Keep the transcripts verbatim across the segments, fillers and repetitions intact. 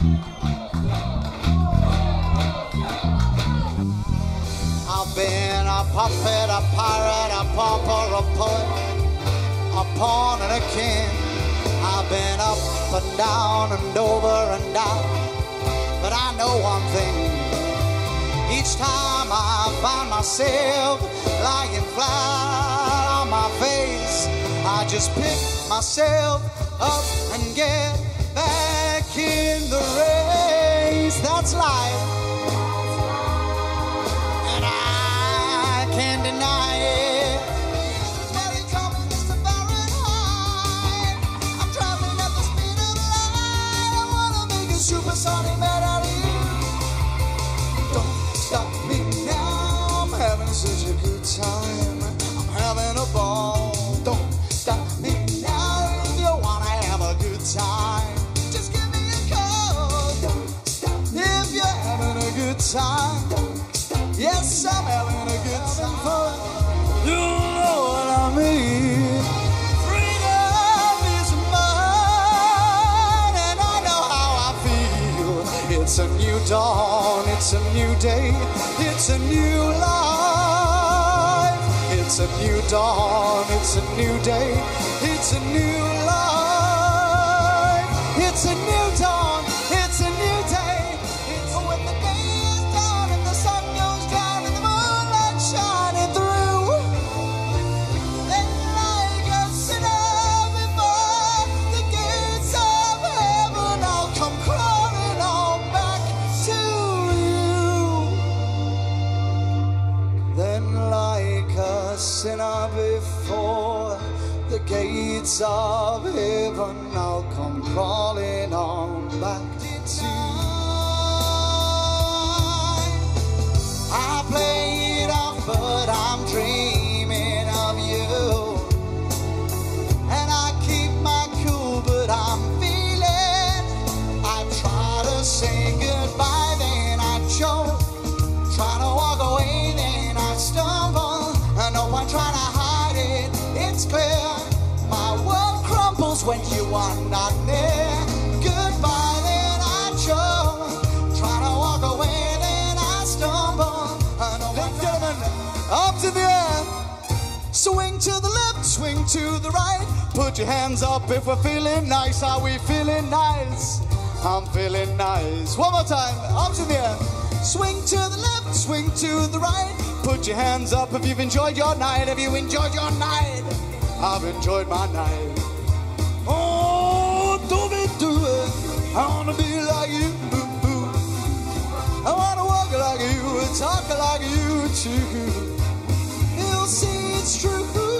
I've been a puppet, a pirate, a pauper, a poet, a pawn and a king. I've been up and down and over and out, but I know one thing. Each time I find myself lying flat on my face, I just pick myself up and get back in the race. That's life, and I can't deny it. Merry coming, Mister Fahrenheit. I'm traveling at the speed of light. I wanna make a supersonic man out of you. Don't stop me now. I'm having such a good time. I'm having a ball. Don't stop me now if you wanna have a good time. Just give me a call. Don't stop me if you're having a good time. Don't stop. Yes, I'm having a good time. You know what I mean. Freedom is mine, and I know how I feel. It's a new dawn, it's a new day, it's a new life. It's a new dawn, it's a new day, it's a new life. It's a new dawn, it's a new day. It's when the day is done and the sun goes down and the moonlight shining through. Then like a sinner before the gates of heaven, I'll come crawling on back to you. Then like a sinner before the gates of heaven, I'll come crawling on back to you. I play it off, but I'm dreaming of you. And I keep my cool, but I'm feeling. I try to say goodbye, then I choke. Try to walk away, then I stumble. I know I'm trying to hide it, it's clear. My world crumbles when you are not near. Goodbye, then I choke. Try to walk away, then I stumble. I know I'm gentlemen, up to the air. Swing to the left, swing to the right. Put your hands up if we're feeling nice. Are we feeling nice? I'm feeling nice. One more time, up to the air. Swing to the left, swing to the right. Put your hands up if you've enjoyed your night. Have you enjoyed your night? I've enjoyed my night. Oh, do it, do it. I wanna be like you. I wanna walk like you, talk like you too. You'll see it's true.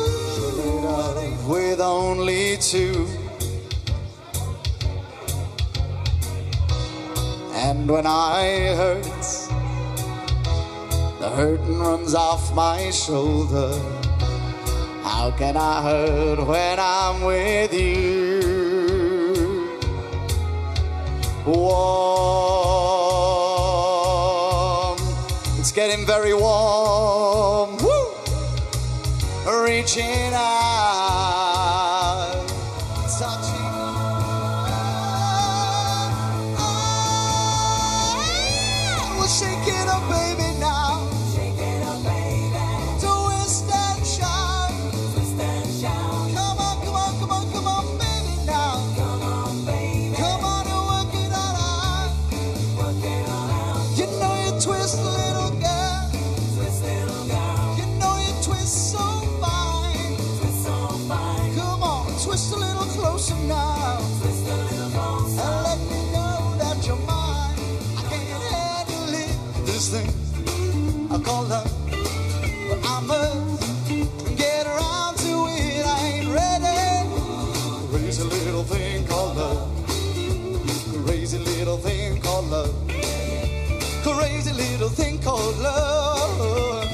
With only two. And when I hurt, the hurting runs off my shoulder. How can I hurt when I'm with you? Warm, it's getting very warm. Woo! Reaching out, touching. Well, shake it up, baby, now. Shake it up, baby. Twist and shout. Twist and shout. Come on, come on, come on, come on, baby, now. Come on, baby. Come on and work it all out. Work it all out. You know you twist, little girl. Twist, little girl. You know you twist so fine. Twist so fine. Come on, twist a little closer now. Twist a little closer. And let me know that you're mine. I can't handle it. This thing I call love, but I must get around to it. I ain't ready. Crazy little thing called love. Crazy little thing called love. Crazy little thing called love.